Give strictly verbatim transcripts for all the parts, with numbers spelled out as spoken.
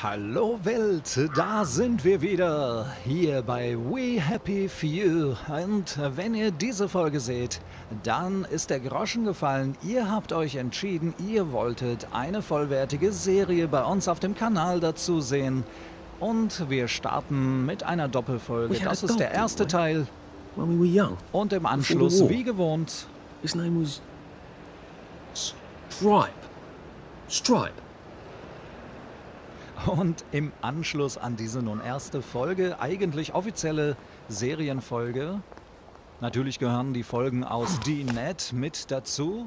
Hallo Welt, da sind wir wieder, hier bei We Happy Few. Und wenn ihr diese Folge seht, dann ist der Groschen gefallen. Ihr habt euch entschieden, ihr wolltet eine vollwertige Serie bei uns auf dem Kanal dazu sehen. Und wir starten mit einer Doppelfolge. Das ist der erste Teil. Und im Anschluss, wie gewohnt... His name was... Stripe. Stripe. Und im Anschluss an diese nun erste Folge, eigentlich offizielle Serienfolge, natürlich gehören die Folgen aus D net mit dazu.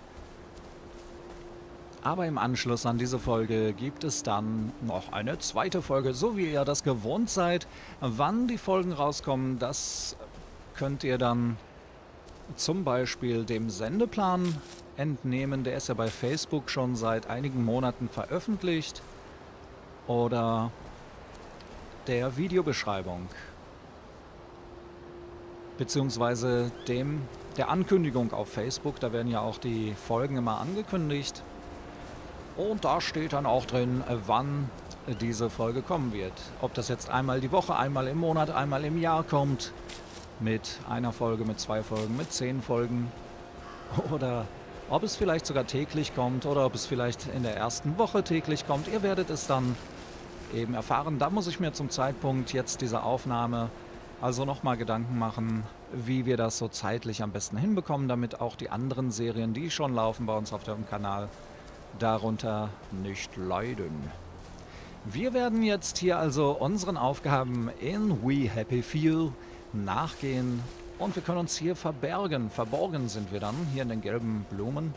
Aber im Anschluss an diese Folge gibt es dann noch eine zweite Folge, so wie ihr das gewohnt seid. Wann die Folgen rauskommen, das könnt ihr dann zum Beispiel dem Sendeplan entnehmen. Der ist ja bei Facebook schon seit einigen Monaten veröffentlicht. Oder der Videobeschreibung, beziehungsweise dem, der Ankündigung auf Facebook. Da werden ja auch die Folgen immer angekündigt. Und da steht dann auch drin, wann diese Folge kommen wird. Ob das jetzt einmal die Woche, einmal im Monat, einmal im Jahr kommt. Mit einer Folge, mit zwei Folgen, mit zehn Folgen. Oder ob es vielleicht sogar täglich kommt oder ob es vielleicht in der ersten Woche täglich kommt. Ihr werdet es dann eben erfahren. Da muss ich mir zum Zeitpunkt jetzt dieser Aufnahme also nochmal Gedanken machen, wie wir das so zeitlich am besten hinbekommen, damit auch die anderen Serien, die schon laufen bei uns auf dem Kanal, darunter nicht leiden. Wir werden jetzt hier also unseren Aufgaben in We Happy Few nachgehen. Und wir können uns hier verbergen. Verborgen sind wir dann, hier in den gelben Blumen.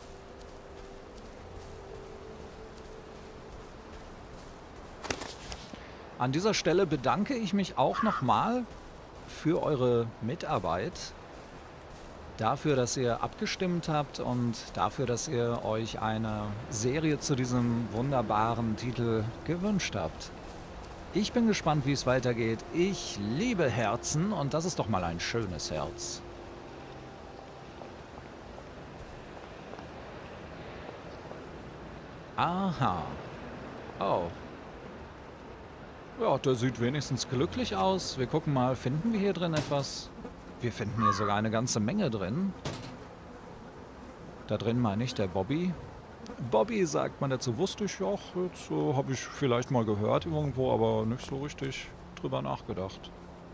An dieser Stelle bedanke ich mich auch nochmal für eure Mitarbeit. Dafür, dass ihr abgestimmt habt und dafür, dass ihr euch eine Serie zu diesem wunderbaren Titel gewünscht habt. Ich bin gespannt, wie es weitergeht. Ich liebe Herzen und das ist doch mal ein schönes Herz. Aha. Oh. Ja, der sieht wenigstens glücklich aus. Wir gucken mal, finden wir hier drin etwas? Wir finden hier sogar eine ganze Menge drin. Da drin meine ich der Bobby. Bobby sagt man dazu, wusste ich auch, jetzt äh, habe ich vielleicht mal gehört irgendwo, aber nicht so richtig drüber nachgedacht.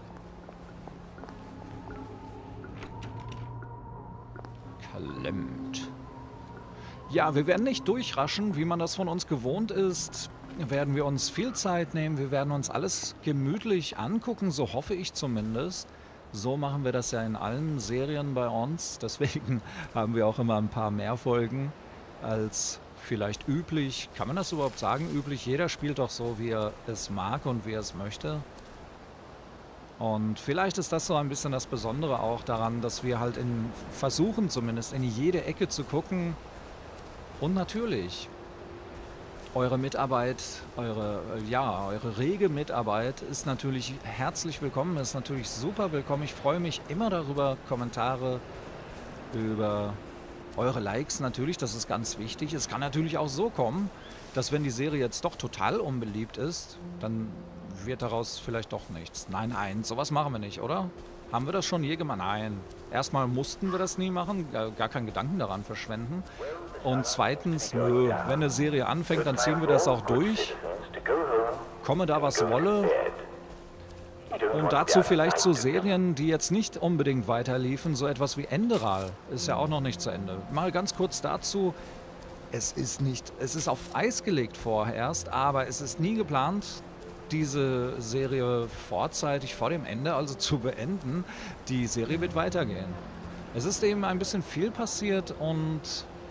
Klemmt. Ja, wir werden nicht durchraschen, wie man das von uns gewohnt ist. Werden wir uns viel Zeit nehmen, wir werden uns alles gemütlich angucken, so hoffe ich zumindest. So machen wir das ja in allen Serien bei uns, deswegen haben wir auch immer ein paar mehr Folgen als vielleicht üblich. Kann man das überhaupt sagen, üblich? Jeder spielt doch so, wie er es mag und wie er es möchte. Und vielleicht ist das so ein bisschen das Besondere auch daran, dass wir halt in versuchen zumindest in jede Ecke zu gucken. Und natürlich, eure Mitarbeit, eure, ja, eure rege Mitarbeit ist natürlich herzlich willkommen, ist natürlich super willkommen. Ich freue mich immer darüber, Kommentare, über eure Likes natürlich, das ist ganz wichtig. Es kann natürlich auch so kommen, dass wenn die Serie jetzt doch total unbeliebt ist, dann wird daraus vielleicht doch nichts. Nein, nein, sowas machen wir nicht, oder? Haben wir das schon je gemacht? Nein. Erstmal mussten wir das nie machen, gar keinen Gedanken daran verschwenden. Und zweitens, nö, wenn eine Serie anfängt, dann ziehen wir das auch durch. Komme da was wolle. Und dazu vielleicht zu Serien, die jetzt nicht unbedingt weiterliefen, so etwas wie Enderal ist ja auch noch nicht zu Ende. Mal ganz kurz dazu, es ist nicht, es ist auf Eis gelegt vorerst, aber es ist nie geplant, diese Serie vorzeitig vor dem Ende, also zu beenden. Die Serie wird weitergehen. Es ist eben ein bisschen viel passiert und,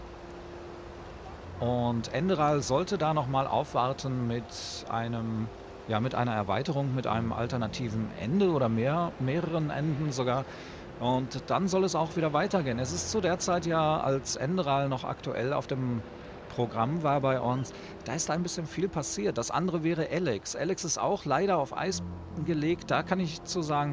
und Enderal sollte da nochmal aufwarten mit einem... Ja, mit einer Erweiterung, mit einem alternativen Ende oder mehr, mehreren Enden sogar. Und dann soll es auch wieder weitergehen. Es ist zu der Zeit ja, als Enderal noch aktuell auf dem Programm war bei uns, da ist ein bisschen viel passiert. Das andere wäre Alex. Alex ist auch leider auf Eis gelegt. Da kann ich zu sagen,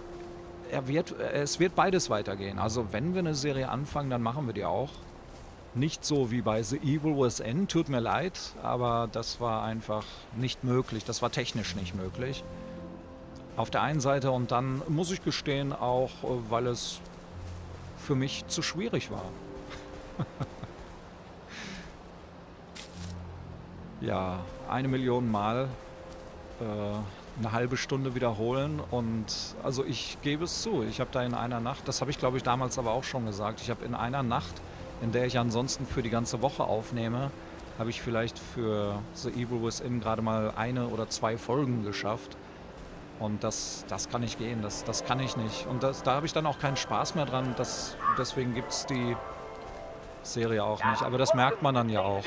er wird, es wird beides weitergehen. Also wenn wir eine Serie anfangen, dann machen wir die auch. Nicht so wie bei The Evil Within, tut mir leid, aber das war einfach nicht möglich. Das war technisch nicht möglich. Auf der einen Seite und dann muss ich gestehen auch, weil es für mich zu schwierig war. Ja, eine Million Mal äh, eine halbe Stunde wiederholen und also ich gebe es zu, ich habe da in einer Nacht, das habe ich glaube ich damals aber auch schon gesagt, ich habe in einer Nacht, in der ich ansonsten für die ganze Woche aufnehme, habe ich vielleicht für The Evil Within gerade mal eine oder zwei Folgen geschafft und das, das kann nicht gehen, das, das kann ich nicht und das, da habe ich dann auch keinen Spaß mehr dran, das, deswegen gibt es die Serie auch nicht, aber das merkt man dann ja auch.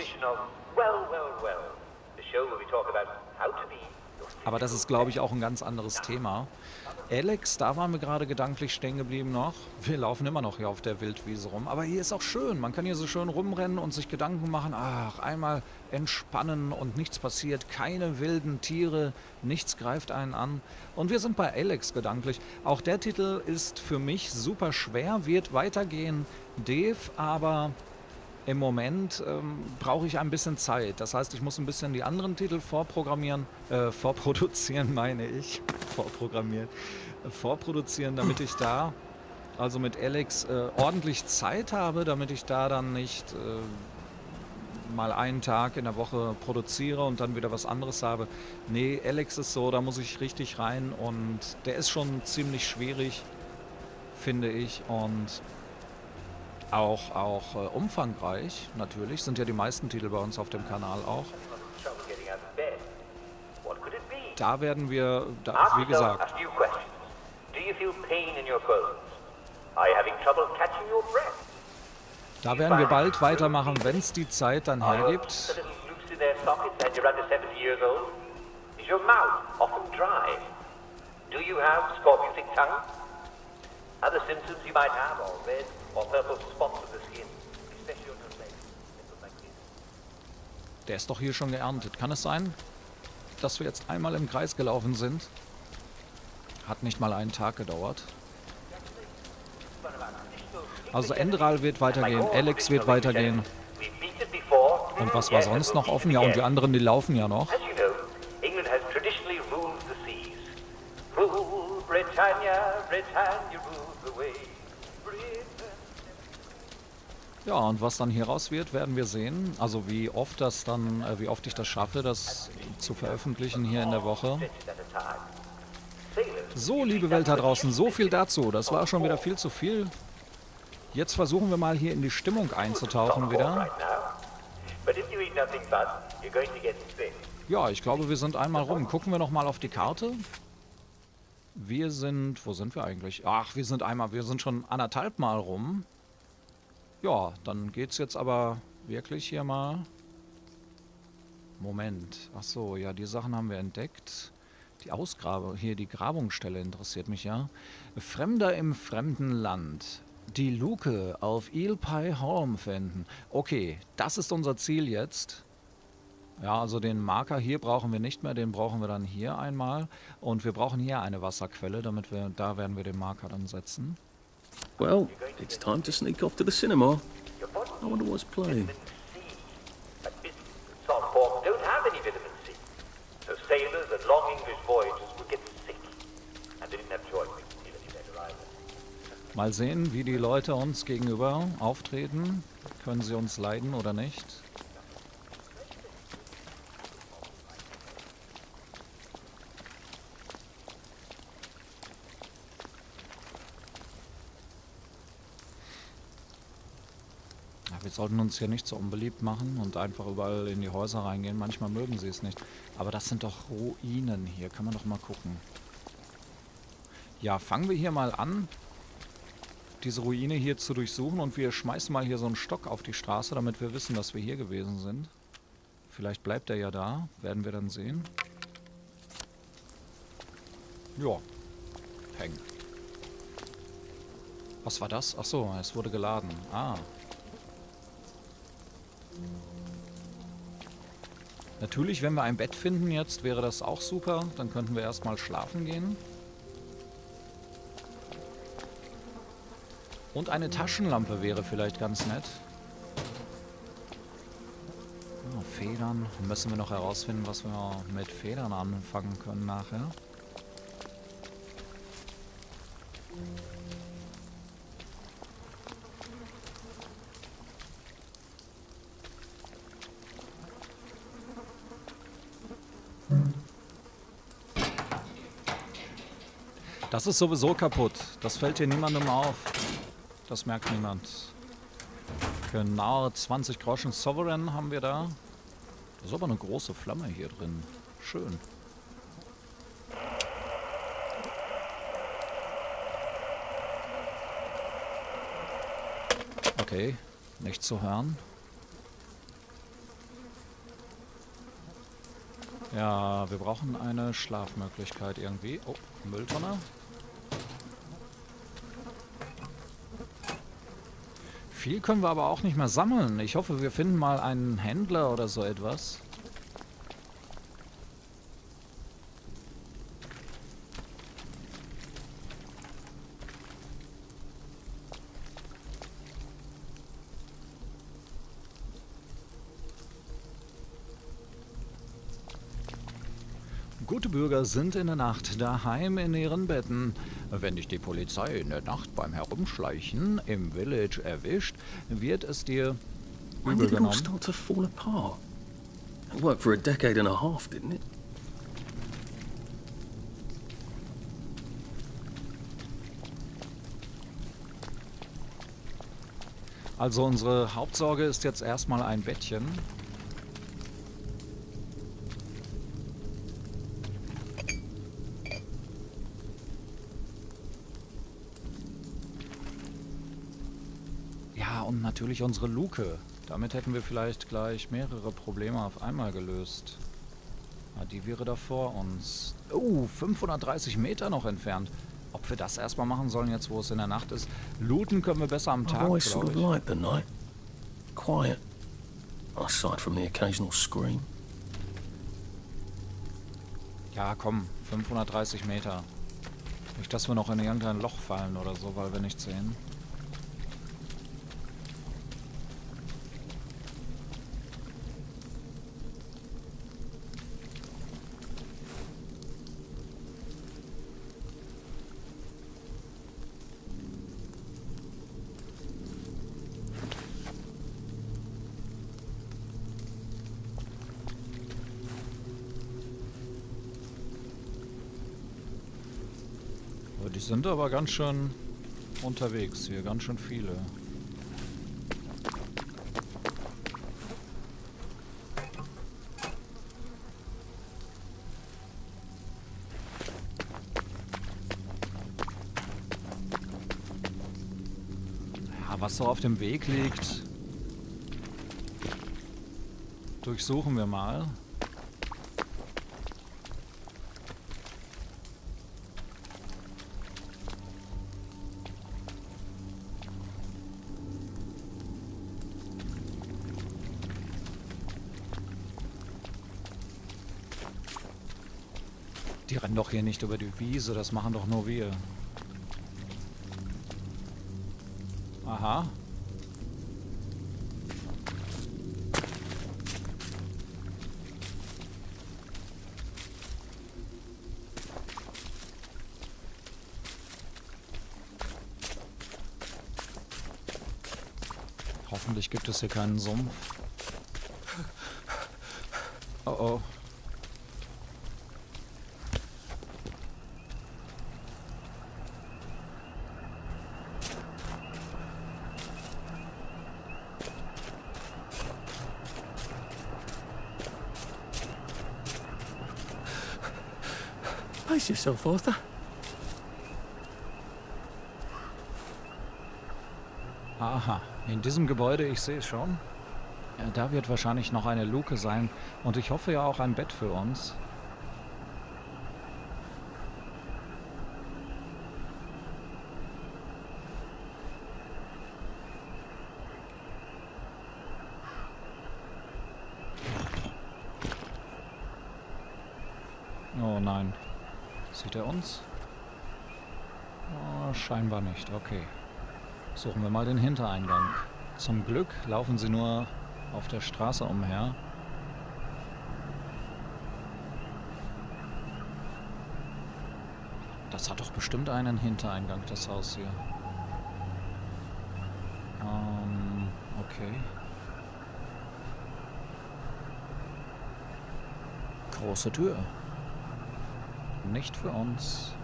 Aber das ist, glaube ich, auch ein ganz anderes Thema. Alex, da waren wir gerade gedanklich stehen geblieben noch. Wir laufen immer noch hier auf der Wildwiese rum. Aber hier ist auch schön. Man kann hier so schön rumrennen und sich Gedanken machen. Ach, einmal entspannen und nichts passiert. Keine wilden Tiere, nichts greift einen an. Und wir sind bei Alex gedanklich. Auch der Titel ist für mich super schwer, wird weitergehen. Dave, aber... Im Moment ähm, brauche ich ein bisschen Zeit. Das heißt, ich muss ein bisschen die anderen Titel vorprogrammieren, äh, vorproduzieren meine ich, vorprogrammieren, äh, vorproduzieren, damit ich da, also mit Alex, äh, ordentlich Zeit habe, damit ich da dann nicht äh, mal einen Tag in der Woche produziere und dann wieder was anderes habe. Nee, Alex ist so, da muss ich richtig rein und der ist schon ziemlich schwierig, finde ich, und Auch, auch äh, umfangreich, natürlich, sind ja die meisten Titel bei uns auf dem Kanal auch. Da werden wir, da, wie gesagt, da werden wir bald weitermachen, wenn es die Zeit dann hergibt. Other symptoms you might have are red or purple spots of the skin, especially on your legs. Der ist doch hier schon geerntet. Kann es sein, dass wir jetzt einmal im Kreis gelaufen sind? Hat nicht mal einen Tag gedauert. Also Endral wird weitergehen, Alex wird weitergehen. Und was war sonst noch offen? Ja, und die anderen, die laufen ja noch. Britannia, Britannia rules the way. Ja, und was dann hieraus wird, werden wir sehen. Also wie oft das dann, äh, wie oft ich das schaffe, das zu veröffentlichen hier in der Woche. So, liebe Welt da draußen, so viel dazu. Das war schon wieder viel zu viel. Jetzt versuchen wir mal hier in die Stimmung einzutauchen wieder. Ja, ich glaube, wir sind einmal rum. Gucken wir noch mal auf die Karte. Wir sind, wo sind wir eigentlich? Ach, wir sind einmal, wir sind schon anderthalb Mal rum. Ja, dann geht's jetzt aber wirklich hier mal. Moment. Ach so, ja, die Sachen haben wir entdeckt. Die Ausgrabe, hier die Grabungsstelle interessiert mich ja. Fremder im fremden Land. Die Luke auf Eelpie Holm finden. Okay, das ist unser Ziel jetzt. Ja, also den Marker hier brauchen wir nicht mehr, den brauchen wir dann hier einmal. Und wir brauchen hier eine Wasserquelle, damit wir, da werden wir den Marker dann setzen. Well, it's time to sneak off to the cinema. I wonder what's playing. Mal sehen, wie die Leute uns gegenüber auftreten. Können sie uns leiden oder nicht? Wir sollten uns hier nicht so unbeliebt machen und einfach überall in die Häuser reingehen. Manchmal mögen sie es nicht. Aber das sind doch Ruinen hier. Kann man doch mal gucken. Ja, fangen wir hier mal an, diese Ruine hier zu durchsuchen. Und wir schmeißen mal hier so einen Stock auf die Straße, damit wir wissen, dass wir hier gewesen sind. Vielleicht bleibt er ja da. Werden wir dann sehen. Ja. Hängen. Was war das? Ach so, es wurde geladen. Ah. Natürlich, wenn wir ein Bett finden jetzt, wäre das auch super. Dann könnten wir erstmal schlafen gehen. Und eine Taschenlampe wäre vielleicht ganz nett. Federn. Müssen wir noch herausfinden, was wir mit Federn anfangen können nachher. Das ist sowieso kaputt. Das fällt hier niemandem auf. Das merkt niemand. Genau, zwanzig Groschen Sovereign haben wir da. Das ist aber eine große Flamme hier drin. Schön. Okay, nicht zu hören. Ja, wir brauchen eine Schlafmöglichkeit irgendwie. Oh, Mülltonne. Viel können wir aber auch nicht mehr sammeln. Ich hoffe, wir finden mal einen Händler oder so etwas. Gute Bürger sind in der Nacht daheim in ihren Betten. Wenn dich die Polizei in der Nacht beim Herumschleichen im Village erwischt, wird es dir When übel did it all genommen. start to fall apart? It worked for a decade and a half, didn't it? Also unsere Hauptsorge ist jetzt erstmal ein Bettchen. Ja, und natürlich unsere Luke. Damit hätten wir vielleicht gleich mehrere Probleme auf einmal gelöst. Ah, die wäre da vor uns. Oh, fünfhundertdreißig Meter noch entfernt. Ob wir das erstmal machen sollen, jetzt wo es in der Nacht ist. Looten können wir besser am I've Tag, always sort glaube of ich. liked the night. Quiet. Aside from the occasional scream. Ja, komm, fünfhundertdreißig Meter. Nicht, dass wir noch in irgendein Loch fallen oder so, weil wir nichts sehen. Die sind aber ganz schön unterwegs hier, ganz schön viele. Ja, was so auf dem Weg liegt, durchsuchen wir mal. Die rennen doch hier nicht über die Wiese, das machen doch nur wir. Aha. Hoffentlich gibt es hier keinen Sumpf. Oh oh. Pace yourself, Arthur. Aha, in diesem Gebäude, ich sehe es schon. Ja, da wird wahrscheinlich noch eine Luke sein. Und ich hoffe ja auch ein Bett für uns. Oh nein. Sieht er uns? Oh, scheinbar nicht. Okay. Suchen wir mal den Hintereingang. Zum Glück laufen sie nur auf der Straße umher. Das hat doch bestimmt einen Hintereingang, das Haus hier. Ähm, okay. Große Tür. Nicht für uns.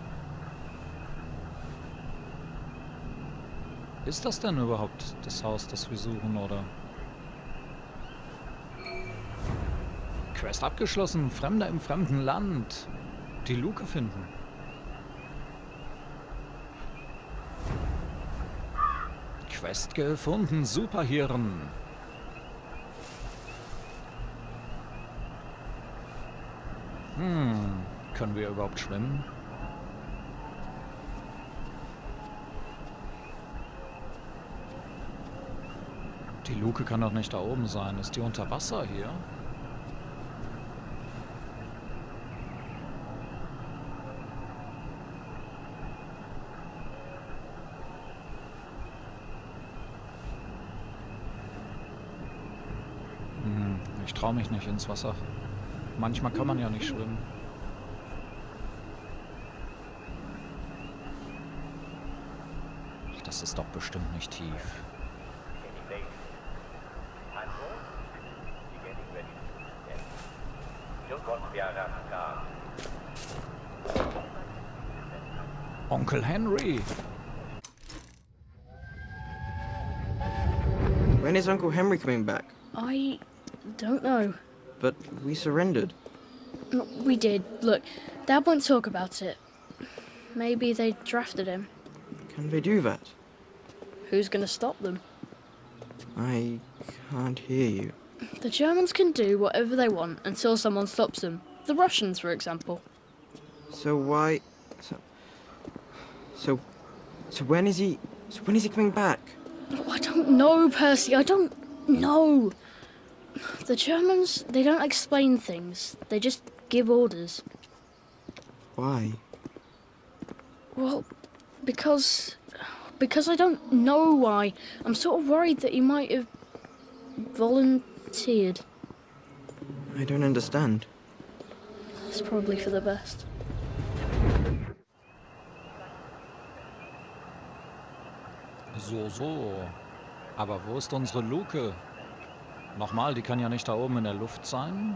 Ist das denn überhaupt das Haus, das wir suchen, oder? Quest abgeschlossen. Fremder im fremden Land. Die Luke finden. Quest gefunden. Superhirn. Hm. Können wir überhaupt schwimmen? Die Luke kann doch nicht da oben sein. Ist die unter Wasser hier? Hm, ich traue mich nicht ins Wasser. Manchmal kann man ja nicht schwimmen. Ach, das ist doch bestimmt nicht tief. Onkel Henry. When is Uncle Henry coming back? I don't know. But we surrendered. We did. Look, Dad won't talk about it. Maybe they drafted him. Can they do that? Who's gonna stop them? I can't hear you. The Germans can do whatever they want until someone stops them. The Russians, for example. So why... So... So... So when is he... So when is he coming back? Oh, I don't know, Percy. I don't know. The Germans, they don't explain things. They just give orders. Why? Well, because... Because I don't know why. I'm sort of worried that he might have volunteered. I don't understand. It's probably for the best. So, so. Aber wo ist unsere Luke? Nochmal, die kann ja nicht da oben in der Luft sein.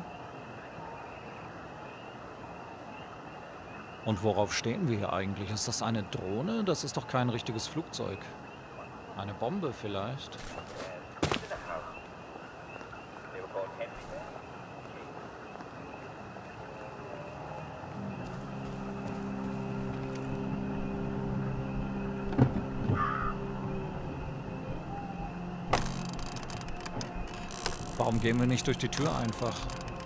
Und worauf stehen wir hier eigentlich? Ist das eine Drohne? Das ist doch kein richtiges Flugzeug. Eine Bombe vielleicht. Warum gehen wir nicht durch die Tür einfach?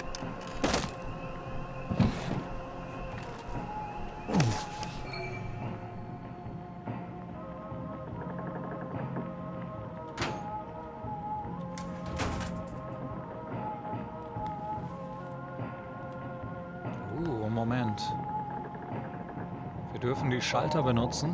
Uh, Moment. Wir dürfen die Schalter benutzen.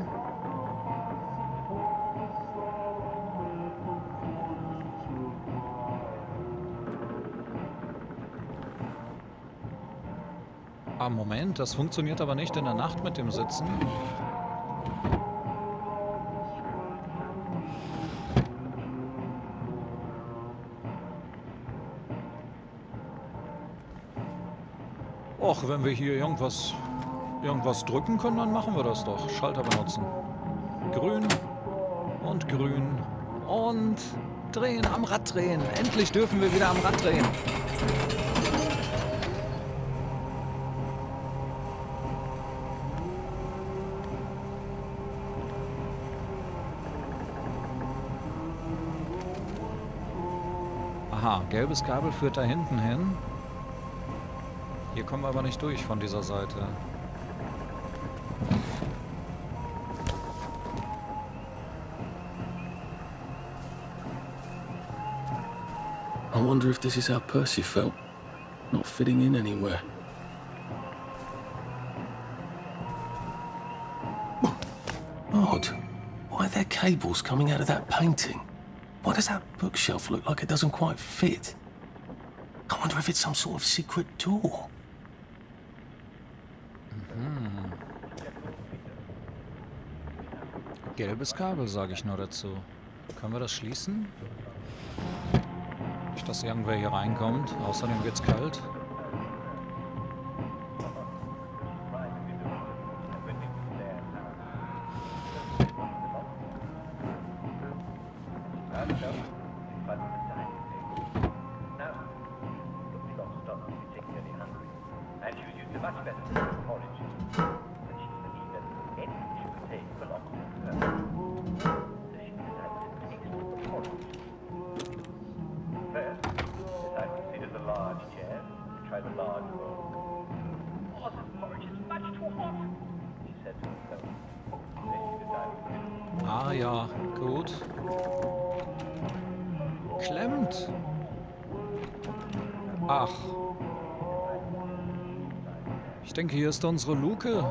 Ah, Moment, das funktioniert aber nicht in der Nacht mit dem Sitzen. Och, wenn wir hier irgendwas, irgendwas drücken können, dann machen wir das doch. Schalter benutzen. Grün und grün und drehen, am Rad drehen. Endlich dürfen wir wieder am Rad drehen. Aha, gelbes Kabel führt da hinten hin. Hier kommen wir aber nicht durch von dieser Seite. I wonder if this is how Percy felt, not fitting in anywhere. Odd. Why are there cables coming out of that painting? Why does that bookshelf look like it doesn't quite fit? I wonder if it's some sort of secret door. Gelbes Kabel, sage ich nur dazu. Können wir das schließen? Nicht, dass irgendwer hier reinkommt. Außerdem wird's kalt. Ah ja, gut. Klemmt. Ach. Ich denke, hier ist unsere Luke.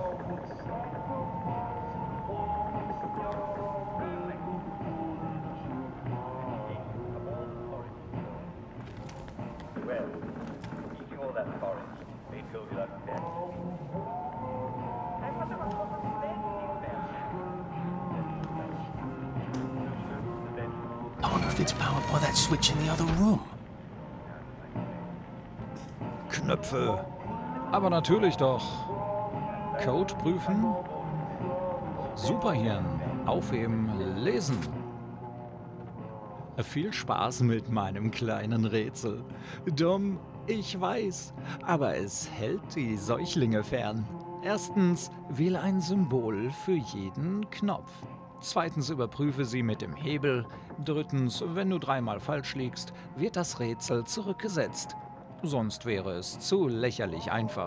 I wonder if it's powered by that switch in the other room. Knöpfe. Aber natürlich doch. Code prüfen. Superhirn. Aufheben. Lesen. Viel Spaß mit meinem kleinen Rätsel. Dumm, ich weiß, aber es hält die Säuglinge fern. Erstens, wähle ein Symbol für jeden Knopf. Zweitens, überprüfe sie mit dem Hebel. Drittens, wenn du dreimal falsch liegst, wird das Rätsel zurückgesetzt. Sonst wäre es zu lächerlich einfach.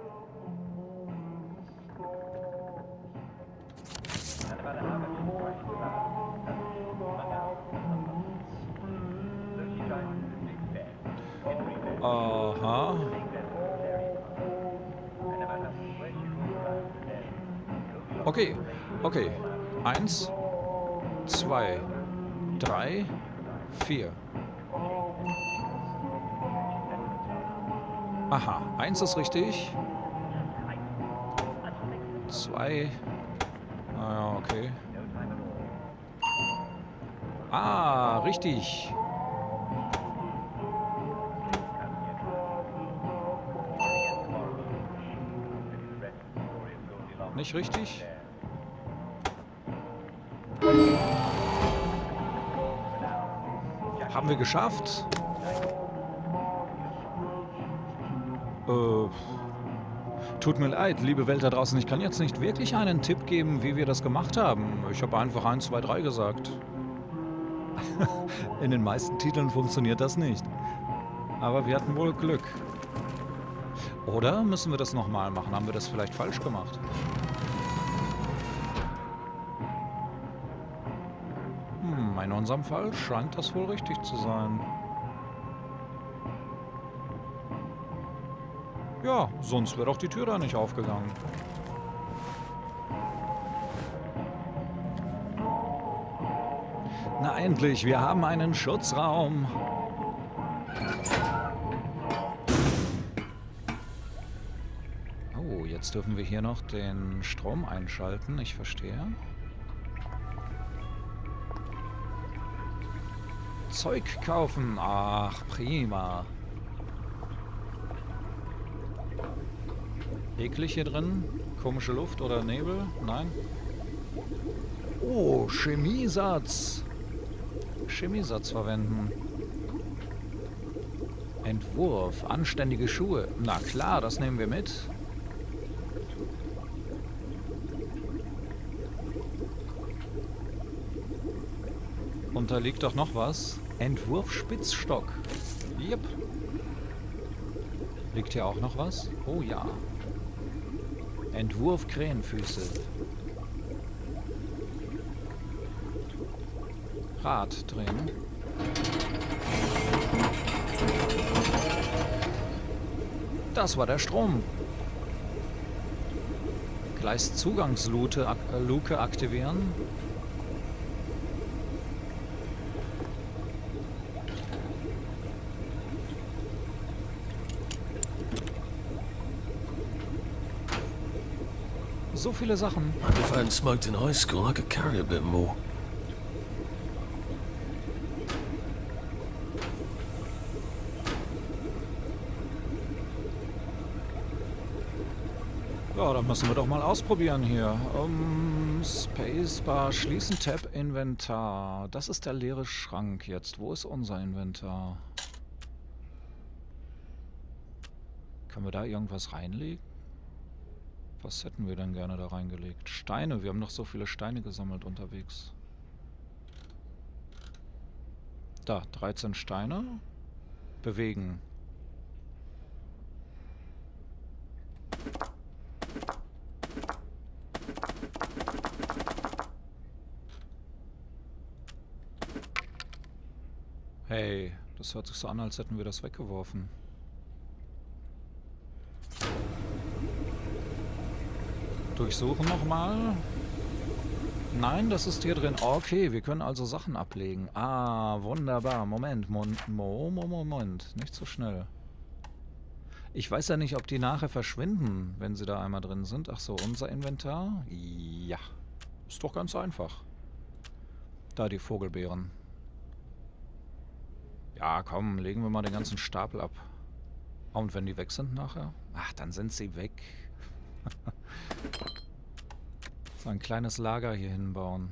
Aha. Okay, okay. Eins, zwei, drei, vier. Aha, eins ist richtig. Zwei. Ah ja, okay. Ah, richtig. Nicht richtig? Haben wir geschafft? Äh, tut mir leid, liebe Welt da draußen. Ich kann jetzt nicht wirklich einen Tipp geben, wie wir das gemacht haben. Ich habe einfach eins, zwei, drei gesagt. In den meisten Titeln funktioniert das nicht. Aber wir hatten wohl Glück. Oder müssen wir das nochmal machen? Haben wir das vielleicht falsch gemacht? Hm, in unserem Fall scheint das wohl richtig zu sein. Ja, sonst wäre doch die Tür da nicht aufgegangen. Na endlich, wir haben einen Schutzraum. Oh, jetzt dürfen wir hier noch den Strom einschalten, ich verstehe. Zeug kaufen, ach prima. Eklig hier drin? Komische Luft oder Nebel? Nein? Oh, Chemiesatz. Chemiesatz verwenden. Entwurf, anständige Schuhe. Na klar, das nehmen wir mit. Und da liegt doch noch was. Entwurf Spitzstock. Yep. Liegt hier auch noch was? Oh ja. Entwurf Krähenfüße. Rad drehen. Das war der Strom. Gleiszugangsluke ak äh, Luke aktivieren. So viele Sachen. Maybe if I hadn't smoked in high school, I could carry a bit more. Ja, dann müssen wir doch mal ausprobieren hier. Um, Spacebar, schließen, Tab, Inventar. Das ist der leere Schrank jetzt. Wo ist unser Inventar? Können wir da irgendwas reinlegen? Was hätten wir denn gerne da reingelegt? Steine, wir haben noch so viele Steine gesammelt unterwegs. Da, dreizehn Steine. Bewegen. Hey, das hört sich so an, als hätten wir das weggeworfen. Durchsuchen nochmal. Nein, das ist hier drin. Okay, wir können also Sachen ablegen. Ah, wunderbar. Moment, Moment, Moment, Moment. Nicht so schnell. Ich weiß ja nicht, ob die nachher verschwinden, wenn sie da einmal drin sind. Ach so, unser Inventar? Ja. Ist doch ganz einfach. Da die Vogelbeeren. Ja, komm, legen wir mal den ganzen Stapel ab. Und wenn die weg sind nachher? Ach, dann sind sie weg. So ein kleines Lager hier hinbauen.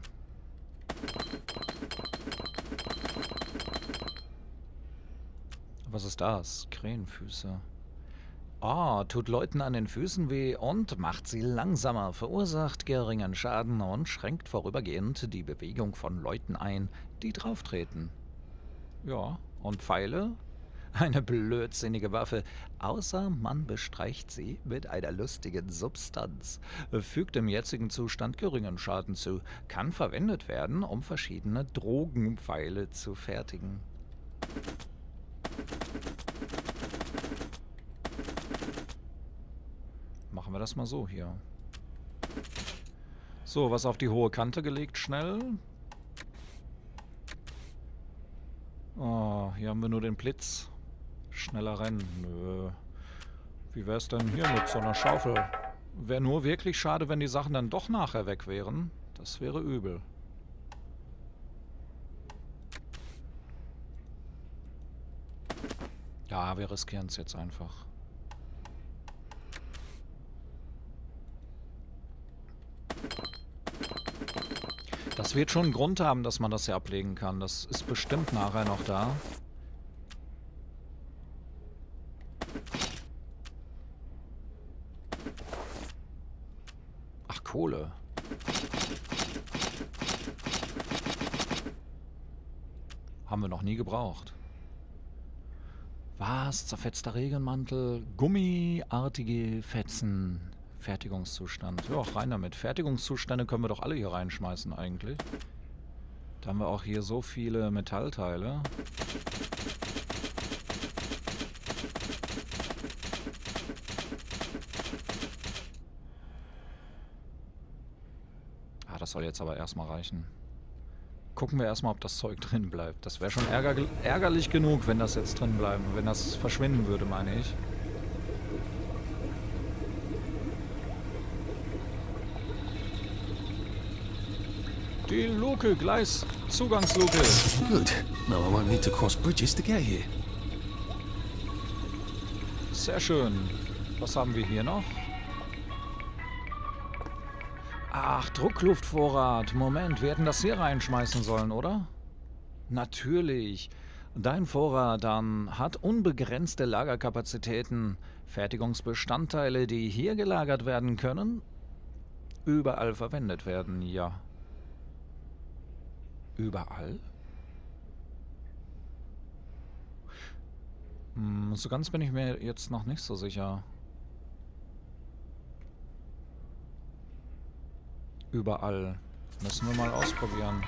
Was ist das? Krähenfüße. Ah, tut Leuten an den Füßen weh und macht sie langsamer, verursacht geringen Schaden und schränkt vorübergehend die Bewegung von Leuten ein, die drauftreten. Ja, und Pfeile? Eine blödsinnige Waffe, außer man bestreicht sie mit einer lustigen Substanz. Fügt im jetzigen Zustand geringen Schaden zu, kann verwendet werden, um verschiedene Drogenpfeile zu fertigen. Machen wir das mal so hier. So, was auf die hohe Kante gelegt, schnell. Oh, hier haben wir nur den Blitz. Schneller rennen. Nö. Wie wär's denn hier mit so einer Schaufel? Wäre nur wirklich schade, wenn die Sachen dann doch nachher weg wären. Das wäre übel. Ja, wir riskieren es jetzt einfach. Das wird schon einen Grund haben, dass man das hier ablegen kann. Das ist bestimmt nachher noch da. Ach, Kohle. Haben wir noch nie gebraucht. Was? Zerfetzter Regenmantel, gummiartige Fetzen. Fertigungszustand. Ja, rein damit. Fertigungszustände können wir doch alle hier reinschmeißen eigentlich. Da haben wir auch hier so viele Metallteile. Ah, das soll jetzt aber erstmal reichen. Gucken wir erstmal, ob das Zeug drin bleibt. Das wäre schon ärger ärgerlich genug, wenn das jetzt drin bleiben, wenn das verschwinden würde, meine ich. Die Luke, Gleis, Zugangsluke. Good. Now I won't need to cross bridges to get here. Sehr schön. Was haben wir hier noch? Ach, Druckluftvorrat. Moment, wir hätten das hier reinschmeißen sollen, oder? Natürlich. Dein Vorrat dann hat unbegrenzte Lagerkapazitäten. Fertigungsbestandteile, die hier gelagert werden können, überall verwendet werden, ja. Überall? Hm, so ganz bin ich mir jetzt noch nicht so sicher. Überall. Müssen wir mal ausprobieren.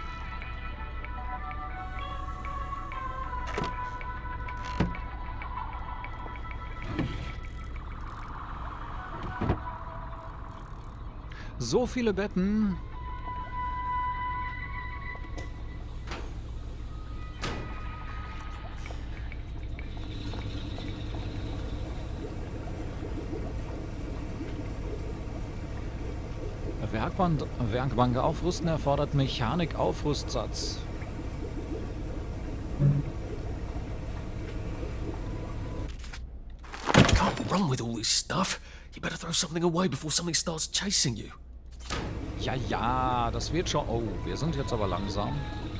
So viele Betten. Werkbank, Werkbank aufrüsten erfordert Mechanik-Aufrüstsatz. Can't run with all this stuff. You better throw something away before something starts chasing you. Ja, ja, das wird schon... Oh, wir sind jetzt aber langsam.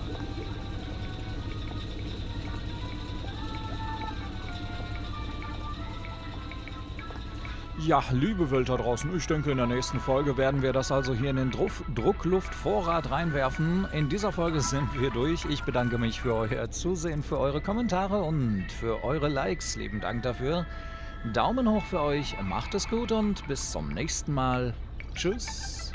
Ja, liebe Welt da draußen, ich denke, in der nächsten Folge werden wir das also hier in den Druck Druckluftvorrat reinwerfen. In dieser Folge sind wir durch. Ich bedanke mich für euer Zusehen, für eure Kommentare und für eure Likes. Lieben Dank dafür. Daumen hoch für euch, macht es gut und bis zum nächsten Mal. Tschüss.